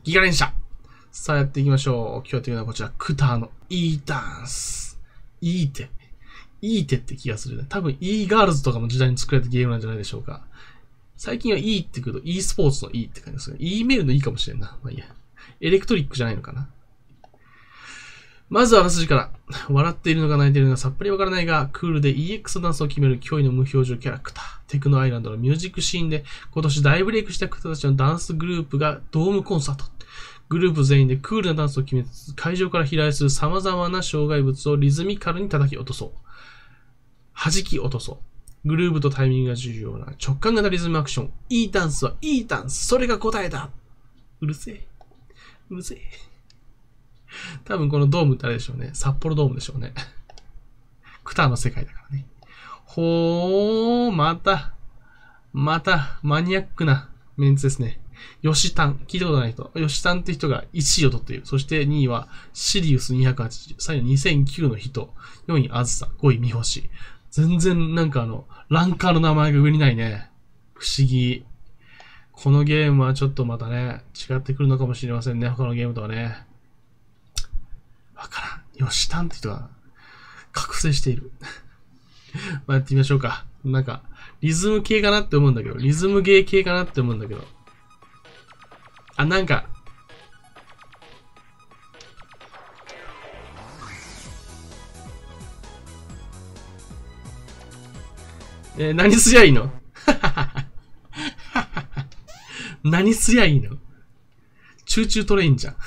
ギガ連射。さあやっていきましょう。今日やっていくのはこちら、クターの E ダンス。いい手って気がするね。多分 E ガールズとかの時代に作られたゲームなんじゃないでしょうか。最近は E ってくると E スポーツの E って感じですね。E メールの E かもしれんな。まあいいや。エレクトリックじゃないのかな。まずはあらすじから。笑っているのか泣いているのかさっぱりわからないが、クールで EX ダンスを決める驚異の無表情キャラクター。テクノアイランドのミュージックシーンで今年大ブレイクした方たちのダンスグループがドームコンサート。グループ全員でクールなダンスを決めつつ、会場から飛来する様々な障害物をリズミカルに叩き落とそう。弾き落とそう。グループとタイミングが重要な直感型リズムアクション。いいダンスはいいダンス。それが答えだ。うるせえ。うるせえ。多分このドームってあれでしょうね。札幌ドームでしょうね。クターの世界だからね。ほー、また、マニアックなメンツですね。ヨシタン。聞いたことない人。ヨシタンって人が1位を取っている。そして2位はシリウス280。3位は2009の人。4位あずさ。5位三星。全然なんかランカーの名前が上にないね。不思議。このゲームはちょっとまたね、違ってくるのかもしれませんね。他のゲームとはね。わからん。ヨシタンって人が覚醒している。まあ、やってみましょうか。なんか、リズム系かなって思うんだけど、リズムゲー系かなって思うんだけど。あ、なんか、何すりゃいいの何すりゃいいのチューチュートレインじゃん。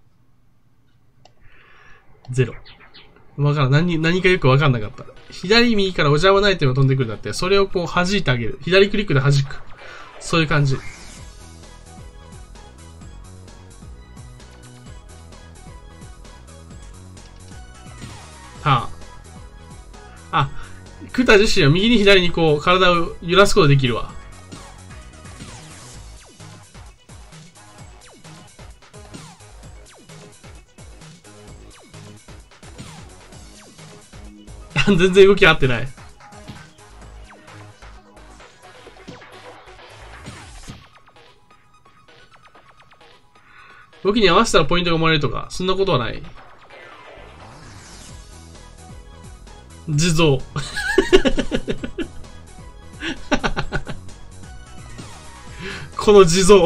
ゼロ。わからん。何かよくわかんなかった。左右からお邪魔ないっていうのが飛んでくるんだって、それをこう弾いてあげる。左クリックで弾く。そういう感じ。はあ。クタ自身は右に左にこう体を揺らすことができるわ。全然動き合ってない。動きに合わせたらポイントがもらえるとか、そんなことはない。地蔵。この地蔵。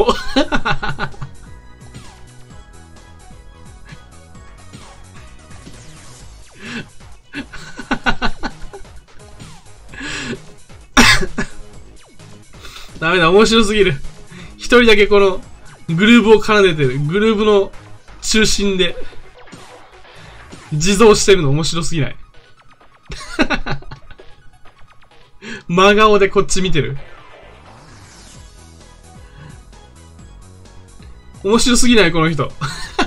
ダメだ、面白すぎる。一人だけこのグルーブを奏でてる。グルーブの中心で地蔵してるの面白すぎない。真顔でこっち見てる。面白すぎないこの人。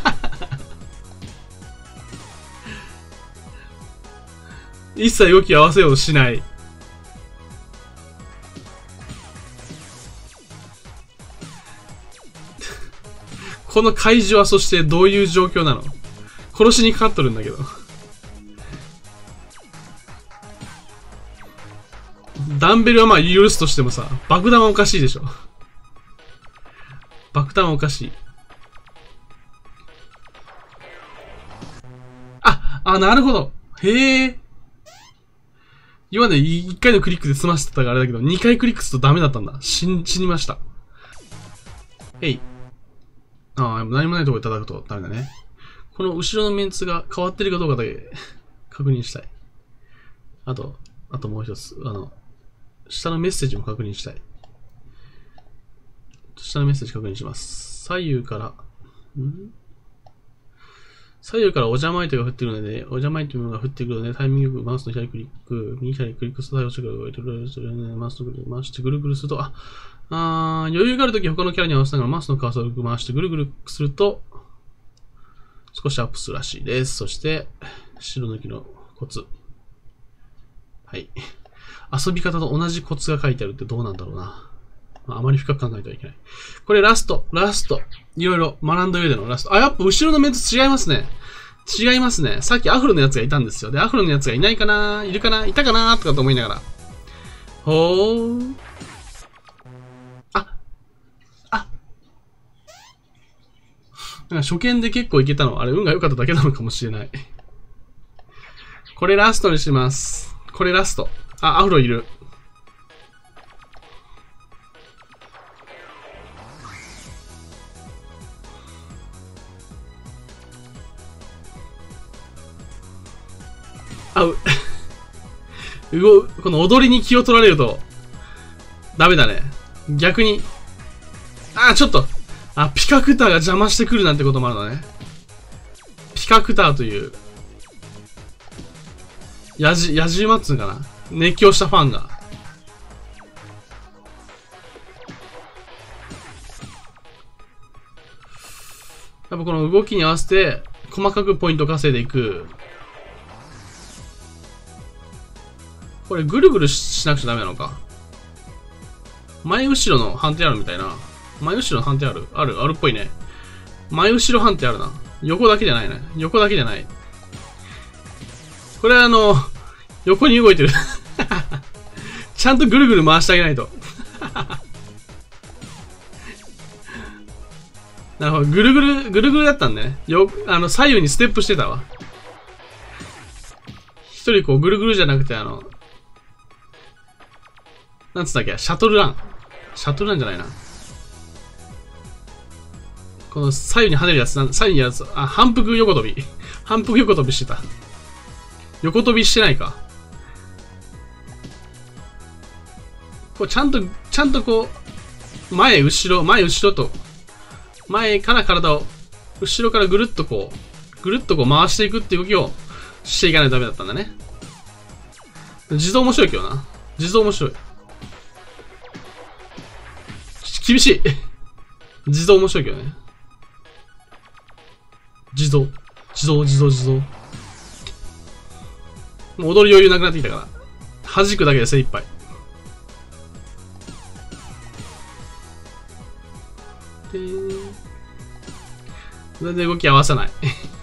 一切動き合わせようとしない。この怪獣はそしてどういう状況なの？殺しにかかっとるんだけど。ダンベルはまあ許すとしてもさ、爆弾はおかしいでしょ。爆弾はおかしい。なるほど。へえ。今まで1回のクリックで済ませてたからあれだけど、2回クリックするとダメだったんだ。死にました。何もないところで叩くとダメだね。この後ろのメンツが変わってるかどうかだけ確認したい。あともう一つ。下のメッセージも確認したい。下のメッセージ確認します。左右からお邪魔アイテムが降ってくるので、お邪魔アイテムが降ってくるので、タイミングよくマウスの左クリック、右左クリックス対応してくる。マウスのクリック回してぐるぐるすると、余裕があるとき他のキャラに合わせながらマウスのカーソルを回してぐるぐるすると、少しアップするらしいです。そして、白抜きのコツ。はい。遊び方と同じコツが書いてあるってどうなんだろうな。あまり深く考えてはいけない。これラスト。いろいろ学んだ上でのラスト。やっぱ後ろのメンツ違いますね。さっきアフロのやつがいたんですよ。で、アフロのやつがいないかないるかないたかなとかと思いながら。ほー。 なんか初見で結構いけたのは、あれ運が良かっただけなのかもしれない。これラストにします。これラスト。あ、アフロいる。あ、この踊りに気を取られると、ダメだね。逆に。あ、ちょっと。あ、ピカクターが邪魔してくるなんてこともあるのね。ピカクターという、野じ馬っつうかな。熱狂したファンが。やっぱこの動きに合わせて、細かくポイント稼いでいく。これぐるぐるしなくちゃダメなのか。前後ろの判定あるみたいな。前後ろの判定あるあるっぽいね。前後ろ判定あるな。横だけじゃないね。横だけじゃない。これ横に動いてる。ちゃんとぐるぐる回してあげないと。なるほど。ぐるぐるだったんだね。左右にステップしてたわ。一人こうぐるぐるじゃなくてなんつったっけ、シャトルランじゃないな。この左右に跳ねるやつ、左右にやるやつ、あ、反復横跳び。反復横跳びしてた。横跳びしてないか。こうちゃんとこう、前後ろと、前から体を、後ろからぐるっとこう回していくっていう動きをしていかないとダメだったんだね。地蔵面白いけどな。地蔵面白い。厳しい。地蔵面白いけどね。地蔵。もう踊る余裕なくなってきたから。弾くだけで精一杯。全然動き合わせない。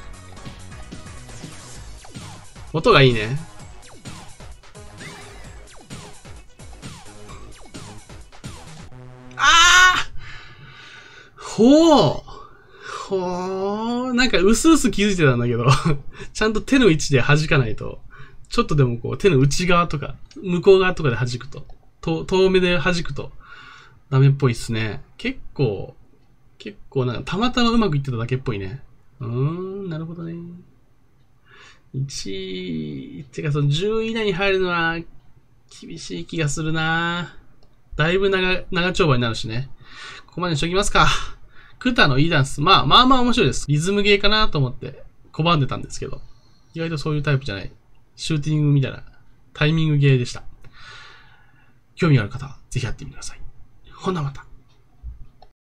音がいいね。ほう。なんか、うすうす気づいてたんだけど、ちゃんと手の位置で弾かないと、ちょっとでもこう、手の内側とか、向こう側とかで弾くと、遠目で弾くと、ダメっぽいっすね。結構、なんか、たまたまうまくいってただけっぽいね。なるほどね。1位、てかその10位以内に入るのは、厳しい気がするな。だいぶ長丁場になるしね。ここまでにしときますか。クタのいいダンス。まあ面白いです。リズムゲーかなと思って拒んでたんですけど。意外とそういうタイプじゃない。シューティングみたいなタイミングゲーでした。興味がある方はぜひやってみてください。ほなまた。